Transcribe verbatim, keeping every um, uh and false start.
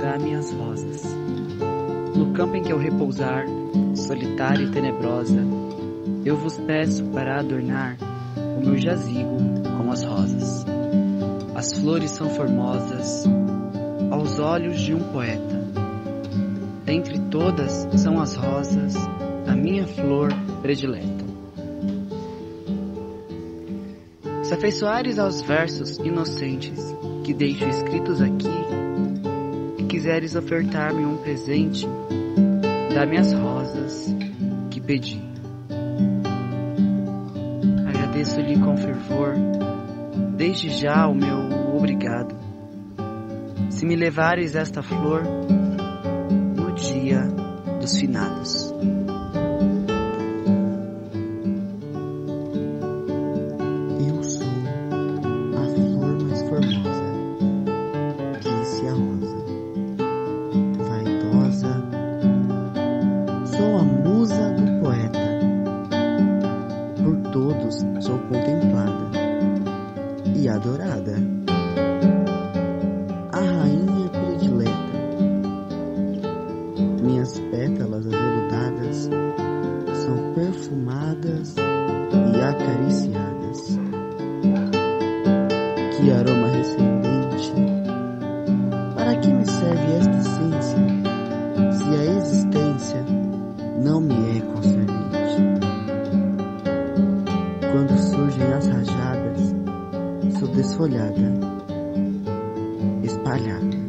lugar minhas rosas. No campo em que eu repousar, solitária e tenebrosa, eu vos peço para adornar o meu jazigo com as rosas. As flores são formosas aos olhos de um poeta. Dentre todas são as rosas a minha flor predileta. Se afeiçoares aos versos inocentes que deixo escritos aqui, e quiseres ofertar-me um presente, dá-me as rosas que pedi. Agradeço-lhe com fervor, desde já o meu obrigado, se me levares esta flor no dia dos finados. Eu sou a flor mais formosa, disse a rosa, vaidosa. Sou a musa do poeta, por todos sou contemplada e adorada, a rainha predileta. Minhas pétalas aveludadas são perfumadas e acariciadas. Que aroma rescendente! Para que me serve esta essência, se a existência não me é concernente? Quando surgem as rajadas, sou desfolhada, espalhada.